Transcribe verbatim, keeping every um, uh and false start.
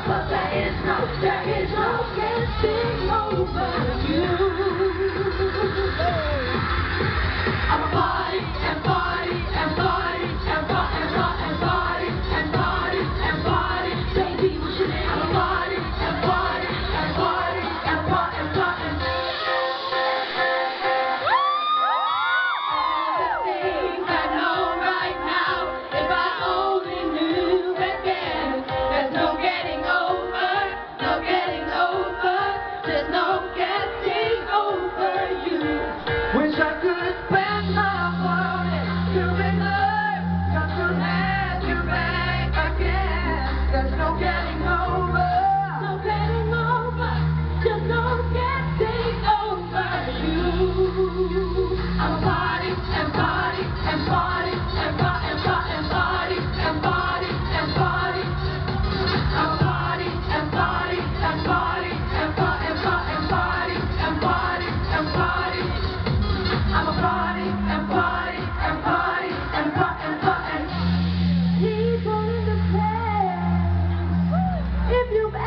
but there is no, there is no getting over you. I'm a body and body and body and body and body and body and body and body. Baby, what's your name? I'm a body and body and body and body and body. All the things I know right now, if I only knew back then, there's no getting over, no getting over, there's no getting over you. Wish I could spend my money to realize got to have you back again. There's no getting over, No getting over, there's no getting over you. I'm a body and body and body and body and body and body and body and body. I'm a body and body and body and body and body and body and body. I'm a body and body and body and body and body. People in the past, if you've